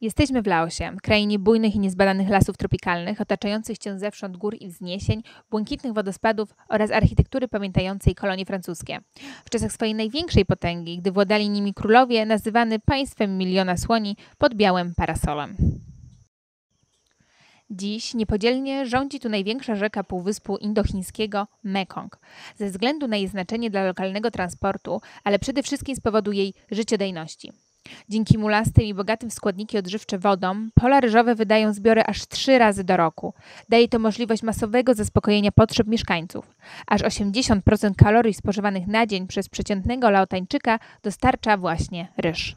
Jesteśmy w Laosie, krainie bujnych i niezbadanych lasów tropikalnych, otaczających cię zewsząd gór i wzniesień, błękitnych wodospadów oraz architektury pamiętającej kolonie francuskie. W czasach swojej największej potęgi, gdy władali nimi królowie, nazywany państwem miliona słoni pod białym parasolem. Dziś niepodzielnie rządzi tu największa rzeka Półwyspu Indochińskiego – Mekong. Ze względu na jej znaczenie dla lokalnego transportu, ale przede wszystkim z powodu jej życiodajności. Dzięki mulastym i bogatym w składniki odżywcze wodom, pola ryżowe wydają zbiory aż 3 razy do roku. Daje to możliwość masowego zaspokojenia potrzeb mieszkańców. Aż 80% kalorii spożywanych na dzień przez przeciętnego Laotańczyka dostarcza właśnie ryż.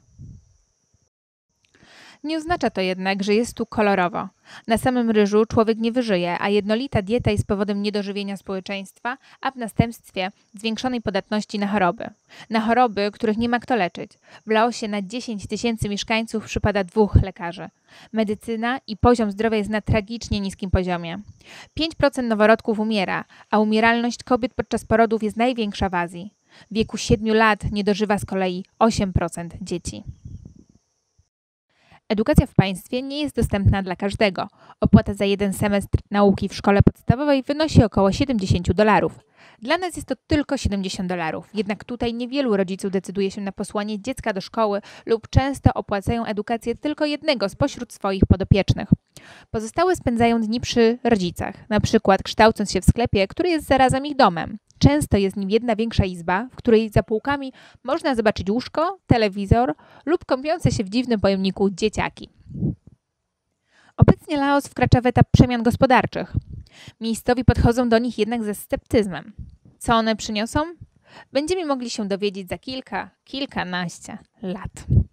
Nie oznacza to jednak, że jest tu kolorowo. Na samym ryżu człowiek nie wyżyje, a jednolita dieta jest powodem niedożywienia społeczeństwa, a w następstwie zwiększonej podatności na choroby. Na choroby, których nie ma kto leczyć. W Laosie na 10 tysięcy mieszkańców przypada 2 lekarzy. Medycyna i poziom zdrowia jest na tragicznie niskim poziomie. 5% noworodków umiera, a umieralność kobiet podczas porodów jest największa w Azji. W wieku 7 lat nie dożywa z kolei 8% dzieci. Edukacja w państwie nie jest dostępna dla każdego. Opłata za 1 semestr nauki w szkole podstawowej wynosi około $70. Dla nas jest to tylko $70, jednak tutaj niewielu rodziców decyduje się na posłanie dziecka do szkoły lub często opłacają edukację tylko jednego spośród swoich podopiecznych. Pozostałe spędzają dni przy rodzicach, na przykład kształcąc się w sklepie, który jest zarazem ich domem. Często jest nim jedna większa izba, w której za półkami można zobaczyć łóżko, telewizor lub kąpiące się w dziwnym pojemniku dzieciaki. Obecnie Laos wkracza w etap przemian gospodarczych. Miejscowi podchodzą do nich jednak ze sceptyzmem. Co one przyniosą? Będziemy mogli się dowiedzieć za kilkanaście lat.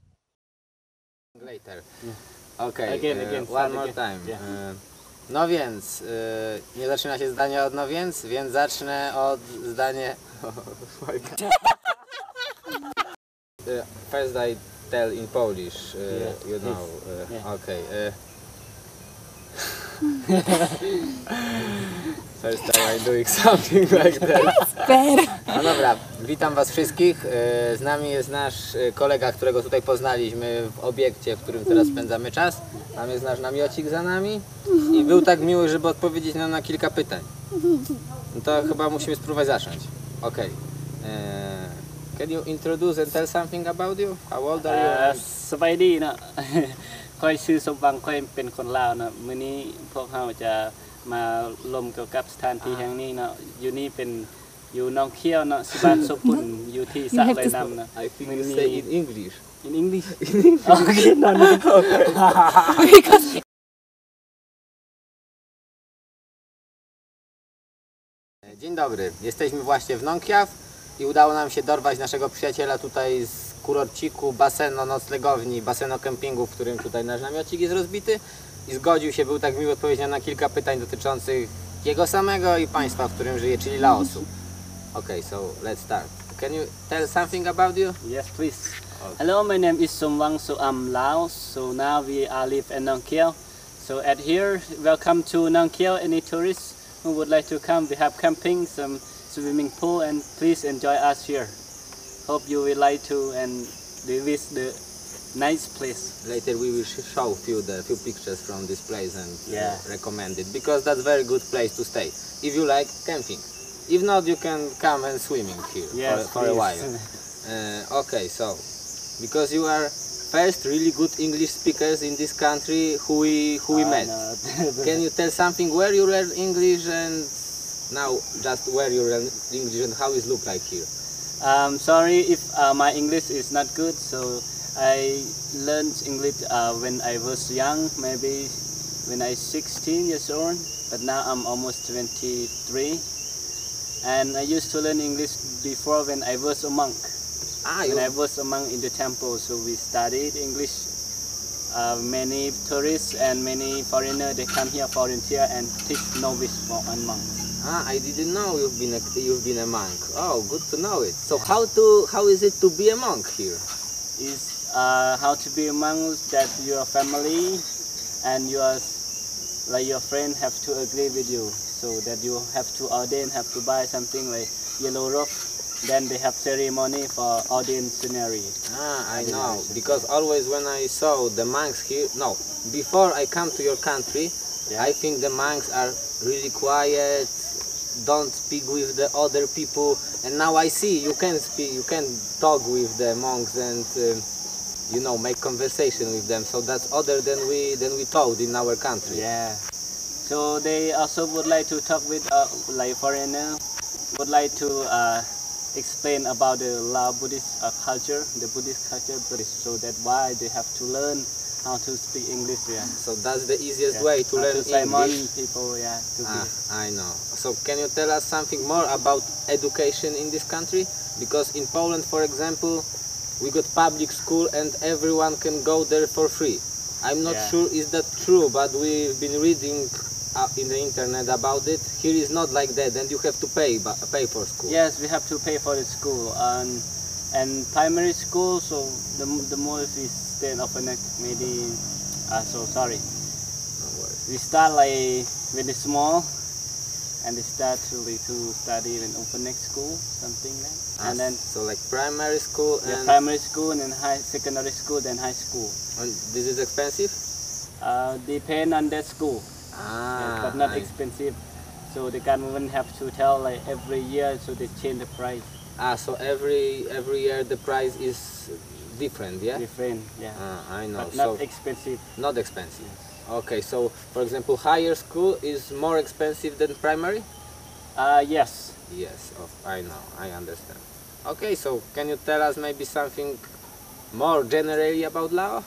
Okay, one more time. No więc, nie zaczyna się zdanie od no więc zacznę od zdania... First I tell in Polish, you know, okay. First time I'm doing something like that. No dobra, witam was wszystkich. Z nami jest nasz kolega, którego tutaj poznaliśmy w obiekcie, w którym teraz spędzamy czas. Tam jest nasz namiocik za nami i był tak miły, żeby odpowiedzieć nam na kilka pytań. No to chyba musimy spróbować zacząć. Okay. Can you introduce and tell something about you? How old are you? สบายดีเนาะ ค่อยชื่อสมบังค่อยเป็นคนลาวเนาะมื้อนี้พวกเราจะมาลมเกี่ยวกับสถานที่แห่งนี้เนาะอยู่นี่เป็นอยู่หนองเขี้ยวเนาะสิบ้านสุขุนอยู่ที่สระไหลน้ำเนาะ I think you say in English. In English? Okay, no. Dzień dobry, jesteśmy właśnie w Nong Khiaw i udało nam się dorwać naszego przyjaciela tutaj z kurorciku, baseno-noclegowni, baseno-kempingu, w którym tutaj nasz namiocik jest rozbity i zgodził się, był tak miły odpowiedzieć na kilka pytań dotyczących jego samego i państwa, w którym żyje, czyli Laosu. Okay, so let's start. Can you tell something about you? Yes, please. Hello, my name is Somwang, so I'm Laos. So now we are live in Nong Khiaw. So at here, welcome to Nong Khiaw. Any tourists who would like to come, we have camping, some swimming pool, and please enjoy us here. Hope you will like to and visit the nice place. Later we will show the few pictures from this place and recommend it, because that's very good place to stay if you like camping. If not, you can come and swimming here for a while. Okay, so because you are first really good English speakers in this country who we met. No. Can you tell something where you learn English and now just where you learn English and how it look like here? Sorry if my English is not good. So I learned English when I was young, maybe when I was 16 years old. But now I'm almost 23. And I used to learn English before when I was a monk. When I was a monk in the temple, so we studied English. Many tourists and many foreigners, they come here volunteer and teach novice for one month. I didn't know you've been a monk. Oh, good to know it. So how is it to be a monk here? Is how to be a monk that your family and your friend have to agree with you, so that you have to ordain, have to buy something like yellow robe Then they have ceremony for ordinary. Ah, I know. Because always when I saw the monks here, no, before I come to your country, Yeah. I think the monks are really quiet, don't speak with the other people, and now I see you can speak, you can talk with the monks and you know, make conversation with them. So that's other than we thought in our country. Yeah. So they also would like to talk with like foreigner, would like to explain about the Lao Buddhist culture, the Buddhist culture. So that's why they have to learn how to speak English. Yeah. So that's the easiest Yeah. way to How learn to Simon English. people. Yeah. To be. I know. So can you tell us something more about education in this country? Because in Poland, for example, we got public school and everyone can go there for free. I'm not Yeah. sure is that true, but we've been reading in the internet about it. Here is not like that, and you have to pay for school. Yes, we have to pay for the school and primary school. So the more we stay in Openek, maybe. So sorry. No worries. We start like when it's small, and they start to study in Openek school, something like. And then so like primary school and, primary school and then secondary school, then high school. and this is expensive. Depend on that school, yes, but not expensive. So the government have to tell like every year, so they change the price. So every year the price is different, yeah. Different, yeah. I know. But not So expensive. not expensive. Okay, so for example, higher school is more expensive than primary? Yes. Yes, I know, I understand. Okay, so can you tell us maybe something more generally about Lao?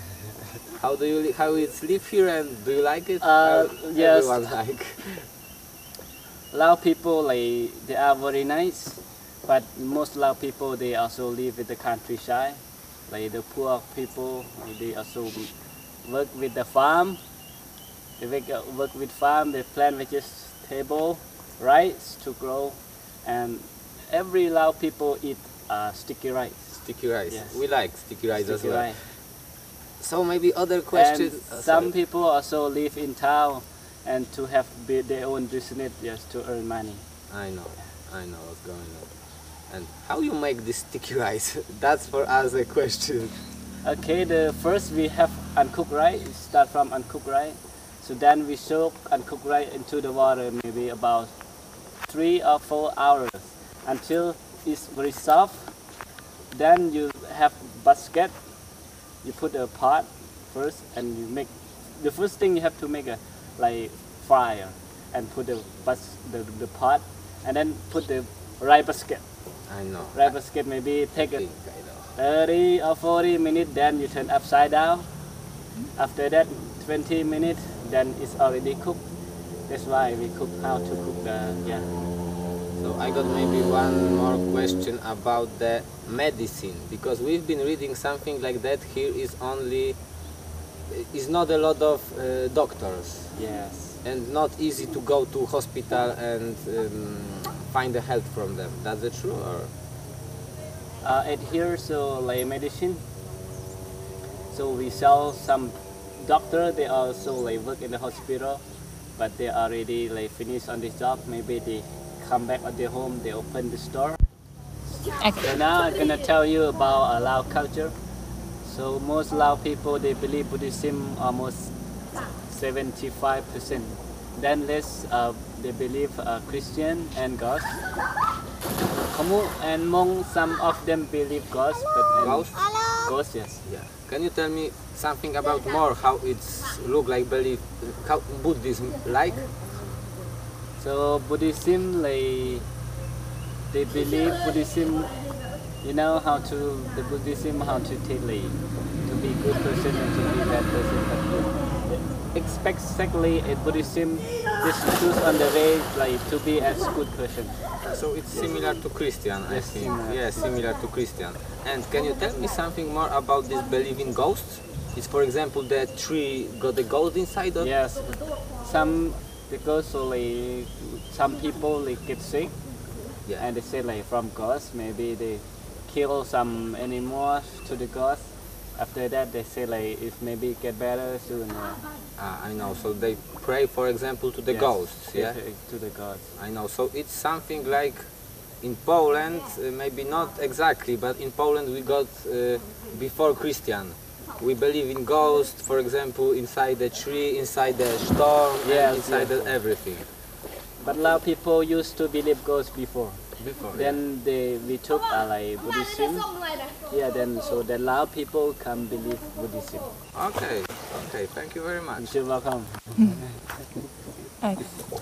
How it's live here and do you like it? Yes. Everyone like. Lao people like they are very nice, but most Lao people they also live in the countryside. Like the poor people, they also work with the farm. They work with farm. They plant vegetable, rice to grow, and every Lao people eat sticky rice. Sticky rice. Yes. We like sticky rice as Sticky well. rice. So maybe other questions. And some people also live in town and to have their own business just to earn money. I know what's going on. And how you make this sticky rice? That's for us a question. Okay, the first we have uncooked rice. We start from uncooked rice. So then we soak uncooked rice into the water maybe about 3 or 4 hours until it's very soft. Then you have basket. You put a pot first, and you make the first thing you have to make a like fire and put the pot, and then put the rice basket. I know. Rice basket maybe take I a think I know. 30 or 40 minutes, then you turn upside down. After that 20 minutes, then it's already cooked. That's why we cook how to cook the So I got maybe one more question about the medicine, because we've been reading something like that here is not a lot of doctors Yes. and not easy to go to hospital and find the help from them. That's it true or? At here, so like medicine. So we sell some doctor. They also like work in the hospital, but they already like finished on this job. Maybe they come back at their home. They open the store. Okay. So now I'm gonna tell you about Lao culture. So most Lao people they believe Buddhism almost 75%. Then they believe Christian and God. Khmer and Hmong, some of them believe ghosts, but Ghosts? Ghosts, yes. Yeah. Can you tell me something about more how it's look like belief, how Buddhism like? So Buddhism, like they believe Buddhism, you know how to the Buddhism how to take like to be good person and to be bad person, but exactly a Buddhism just choose on the way like to be as good person. So it's similar to Christian, I Yes, think. similar. Yeah, similar to Christian. And can you tell me something more about this belief in ghosts? Is for example the tree got a ghost inside of? Yes, some because so like some people like get sick Yeah. and they say like from ghosts, maybe they kill some animals to the ghost. After that they say like if maybe get better soon. I know. So they pray, for example, to the Yes, ghosts. they Yeah. pray to the gods. I know. So it's something like in Poland, maybe not exactly, but in Poland we got before Christian. We believe in ghosts, for example, inside the tree, inside the storm, Yes, and inside yes. everything. But Lao people used to believe ghosts before. Before, Then we took like Buddhism. Yeah, then so the Lao people can believe Buddhism. Okay, okay, thank you very much. You're welcome.